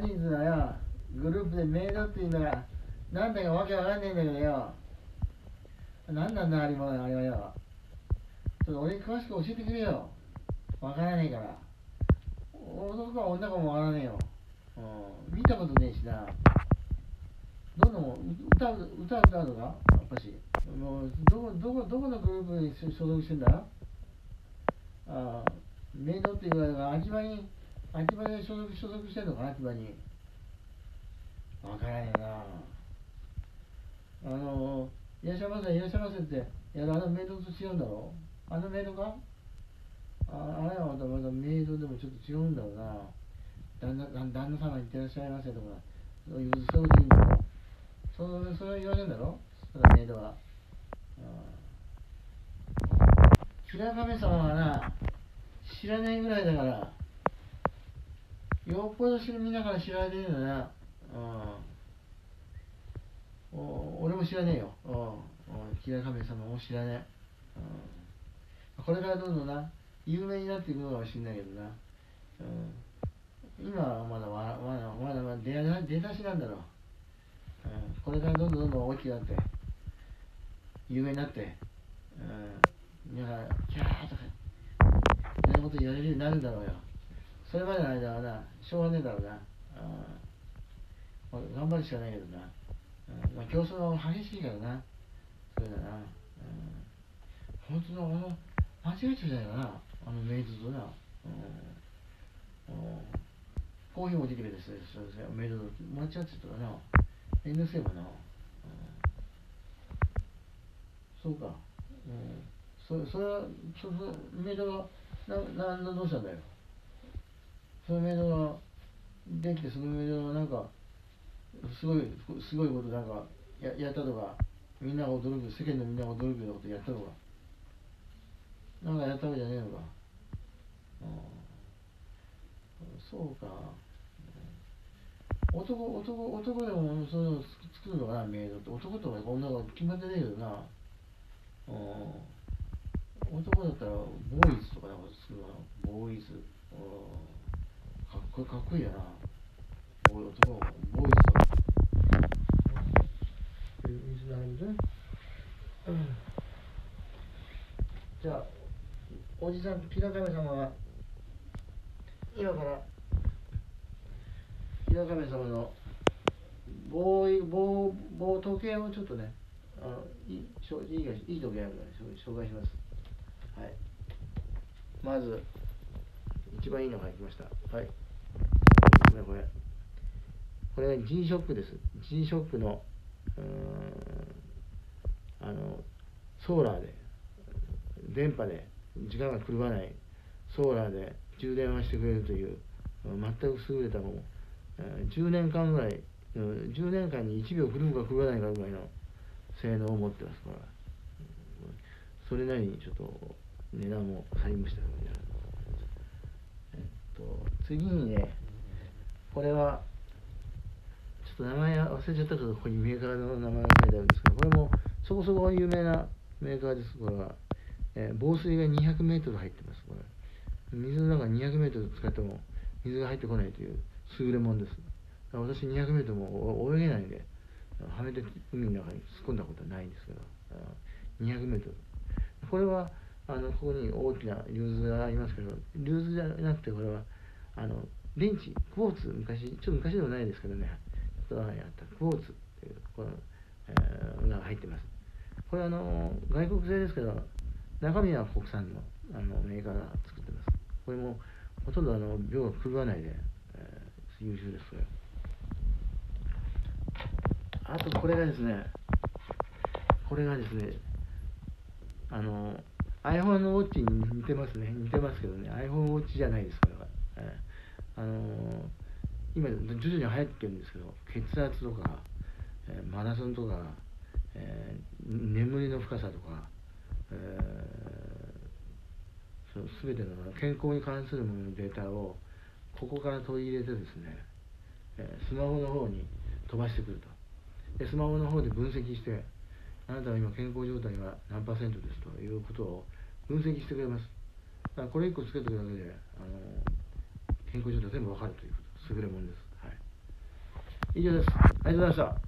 人数のよ、グループでメイドっていうのが、なんだかわけわかんねえんだけどよ。なんなんだ、あれはよ。ちょっと俺に詳しく教えてくれよ。わからねえから。男か女かもわからねえよ。見たことねえしな。どの歌うとかやっぱし。もうどこのグループに所属してんだ。メイドっていうのが秋葉に所属してんのか、秋葉に。わからねえな。いらっしゃいませってやるあのメイドと違うんだろう。あのメイドか。あれはまたメイドでもちょっと違うんだろうな。旦那様に行ってらっしゃいませとか、そういうこと言うんだろ。それは言われるんだろ、そのメイドは。白亀様はな、知らないぐらいだから、よっぽどみんなから知られてるんだな。俺も知らねえよ。白亀様も知らねえ。これからどんどんな、有名になっていくのかもしれないけどな。今はまだ出だしなんだろう。これからどんどん大きくなって、有名になって、皆さん、キャーとか、いろんなこと言われるようになるんだろうよ。それまでの間はな、しょうがねえだろうな。頑張るしかないけどな。競争が激しいからな。それだな。本当だ、間違えちゃうじゃないかな。メイドとな。コーヒーもできるですね。メイドと間違っちゃったかな。めんどくせえもんな。そうか。それは、メイドが、どうしたんだよ。そのメイドができて、そのメイドがなんか、すごいことなんかやったとか、みんなが驚く、世間のみんなが驚くようなことやったとか、なんかやったわけじゃねえのか。そうか。男でもそういうの作るのかな、メイドって。男とか女が決まってねえけどな。男だったらボーイズとかなんか作るのかな。ボーイズ。かっこいいやな。男の子、ボーイズとか。水なるほどね。じゃあ、おじさんとピラカメ様は、今からピラカメ様の時計をちょっとね、いい時計あるので紹介します。はい。まず、一番いいのが来ました。はい。これは G-SHOCK です。G-SHOCK の、ソーラーで、電波で時間が狂わないソーラーで充電をしてくれるという、全く優れたもの。10年間ぐらい、10年間に1秒狂うか狂わないかぐらいの性能を持ってますから、それなりにちょっと値段も張りましたので、次にね、これはちょっと名前忘れちゃったけど、ここにメーカーの名前が書いてあるんですけど、これもそこそこ有名なメーカーです。これは、防水が200メートル入ってます。これ水の中200メートル使っても水が入ってこないという優れものです。私200メートルも泳げないんで、はめて海の中に突っ込んだことはないんですけど、200メートル。これは、ここに大きなリューズがありますけど、リューズじゃなくて、これは、電池、クォーツ、ちょっと昔でもないですけどね、ちょっと前にあったクォーツっていう、これ、が入ってます。これは、外国製ですけど、中身は国産の、メーカーが作ってます。これも、ほとんど秒が狂わないで、優秀です、これ。あと、これがですね、iPhone のウォッチに似てますね。似てますけどね、iPhone ウォッチじゃないです、これは。今、徐々に流行ってるんですけど、血圧とか、マラソンとか、眠りの深さとか、すべての健康に関するもののデータをここから取り入れてですね、スマホの方に飛ばしてくると。でスマホの方で分析して、あなたは今健康状態が何%ですということを分析してくれます。だからこれ1個つけておくだけで、健康状態全部わかるということ、優れものです。はい。 以上です。ありがとうございました。